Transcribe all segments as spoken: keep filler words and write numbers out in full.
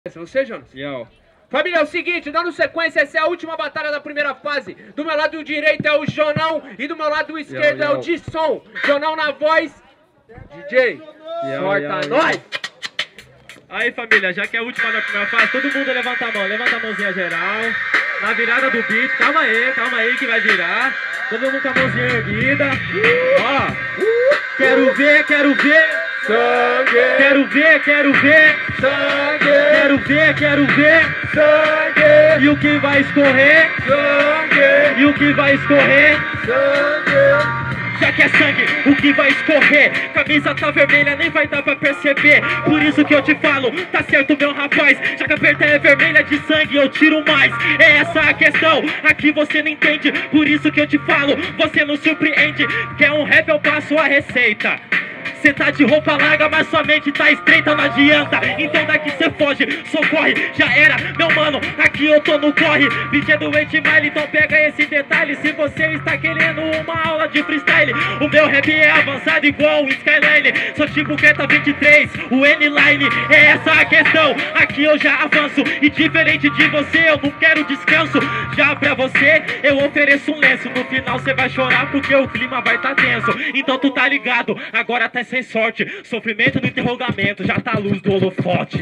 Você, Jonas? Yo. Família, é o seguinte, dando sequência, essa é a última batalha da primeira fase. Do meu lado direito é o Jonão e do meu lado esquerdo yo, yo. é o Disson. Jonão na voz, D J, Yo, corta yo, nós! yo. Aí, família, já que é a última da primeira fase, todo mundo levanta a mão, levanta a mãozinha geral. Na virada do beat, calma aí, calma aí que vai virar. Todo mundo com a mãozinha erguida. Ó, quero ver, quero ver. Sangue! Quero ver, quero ver. Sangue! Quero ver, quero ver. Sangue! E o que vai escorrer? Sangue! E o que vai escorrer? Sangue! Já que é sangue, o que vai escorrer? Camisa tá vermelha, nem vai dar pra perceber. Por isso que eu te falo, tá certo meu rapaz. Já que a perna é vermelha de sangue, eu tiro mais. É essa a questão, aqui você não entende. Por isso que eu te falo, você não surpreende. Quer um rap, eu passo a receita. Cê tá de roupa larga, mas sua mente tá estreita, não adianta. Então daqui cê foge, socorre, já era. Meu mano, aqui eu tô no corre. Beat é do eight mile, então pega esse detalhe. Se você está querendo uma aula de freestyle, o meu rap é avançado igual o Skyline. Sou tipo Keta vinte e três, o N-Line. É essa a questão, aqui eu já avanço. E diferente de você, eu não quero descanso. Já pra você, eu ofereço um lenço. No final cê vai chorar porque o clima vai tá tenso. Então tu tá ligado, agora tá sem sorte, sofrimento no interrogamento, já tá a luz do holofote.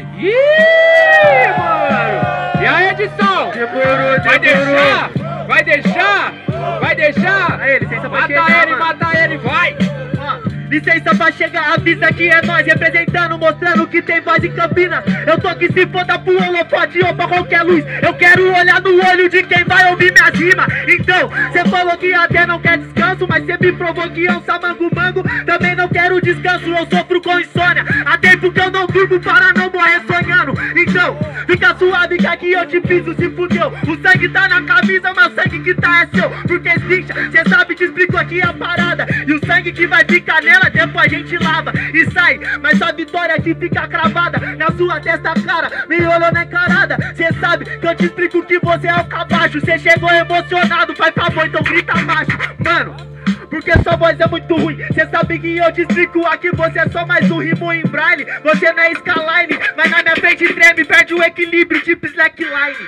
Ih, mano! E aí, Edson? Vai deixar? Vai deixar? Vai deixar? Aí, licença pra mata chegar, ele, mano. mata ele, vai! Licença pra chegar, avisa que é nós representando, mostrando que tem voz em Campinas. Eu tô que se foda pro holofote ou pra qualquer luz. Eu quero olhar no olho de quem vai ouvir minhas rimas. Então, cê falou que até não quer descanso, mas cê me provou que é um samango-mango. Também não quero descanso, eu sofro com insônia. Há tempo que eu não durmo para não morrer sonhando. Então, fica suave que aqui eu te piso, se fudeu. O sangue tá na camisa, mas o sangue que tá é seu. Porque bicha, cê sabe, te explico aqui a parada. E o sangue que vai ficar nela, depois a gente lava e sai, mas sua vitória aqui fica cravada na sua testa, cara, me olhou na encarada. Cê sabe que eu te explico que você é o cabacho. Cê chegou emocionado, faz favor, então grita macho. Mano, porque sua voz é muito ruim. Cê sabe que eu te explico aqui, você é só mais um rimo em braille. Você não é Skyline, mas na minha frente treme, perde o equilíbrio, tipo slackline.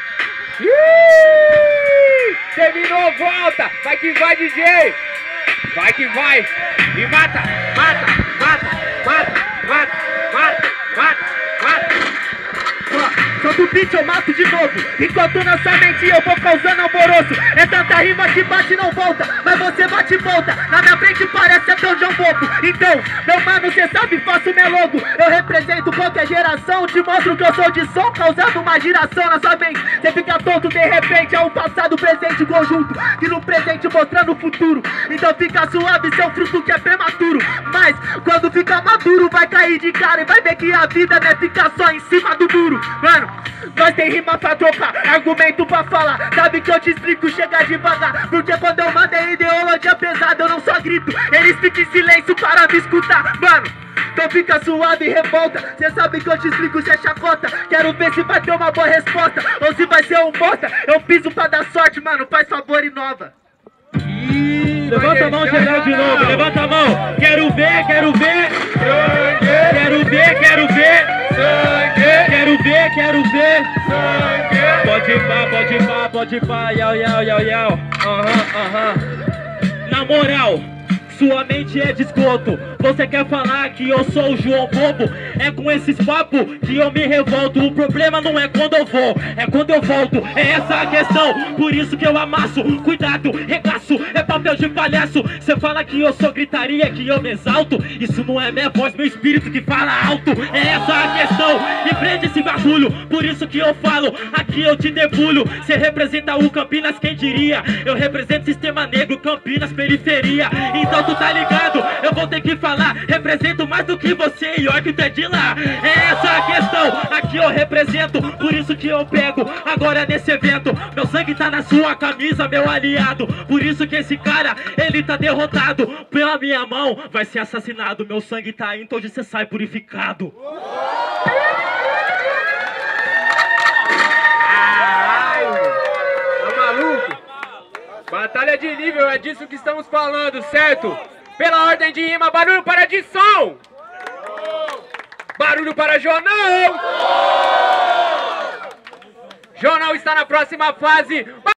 Ih, terminou, volta, vai que vai, D J. Vai que vai! E mata! Mata! Mata! Mata! Mata! Mata! Mata! Mata! Solta o beat, eu mato de novo. Enquanto na sua mente eu vou causando alvoroço. É tanta rima que bate e não volta, mas você bate e volta. Na minha frente parece até o João Bobo. Então, meu mano, cê sabe, faço meu logo. Eu represento qualquer geração. Te mostro que eu sou de som, causando uma giração na sua mente. Cê fica tonto, de repente é o passado, presente conjunto. E no presente mostrando o futuro. Então fica suave, seu fruto que é prematuro. Mas, quando fica maduro, vai cair de cara. E vai ver que a vida não é ficar só em cima do muro. Mano, nós tem rima pra trocar, argumento pra falar. Sabe que eu te explico, chega devagar. Porque quando eu mando é ideologia pesada, eu não só grito, eles ficam em silêncio para me escutar. Mano, então fica suave e revolta. Cê sabe que eu te explico, cê chacota. Quero ver se vai ter uma boa resposta ou se vai ser um bosta. Eu piso pra dar sorte, mano, faz favor e nova. Ih, Levanta a mão geral de novo, levanta a mão. Quero ver, quero ver. Sangue! Quero ver, quero ver. Sangue! Quero ver, quero ver. Sangue! Pode ir pá, pode ir pá, pode ir pá. Yau, yau, yau, yau. Aham, aham. Na moral, sua mente é de esgoto. Você quer falar que eu sou o João Bobo? É com esses papos que eu me revolto. O problema não é quando eu vou, é quando eu volto. É essa a questão, por isso que eu amasso. Cuidado, regaço, é papel de palhaço. Você fala que eu sou gritaria, que eu me exalto. Isso não é minha voz, meu espírito que fala alto. É essa a questão, e prende esse bagulho. Por isso que eu falo, aqui eu te debulho. Você representa o Campinas, quem diria? Eu represento Sistema Negro, Campinas, periferia. Então tu tá ligado, eu vou ter que falar. Represento mais do que você e olha que tu é de lá. É essa a questão, aqui eu represento. Por isso que eu pego agora nesse evento. Meu sangue tá na sua camisa, meu aliado. Por isso que esse cara, ele tá derrotado. Pela minha mão, vai ser assassinado. Meu sangue tá aí, então hoje você sai purificado. Caralho! Tá maluco? Batalha de nível, é disso que estamos falando, certo? Pela ordem de rima, barulho para Edson! Barulho para Jonão! João não está na próxima fase.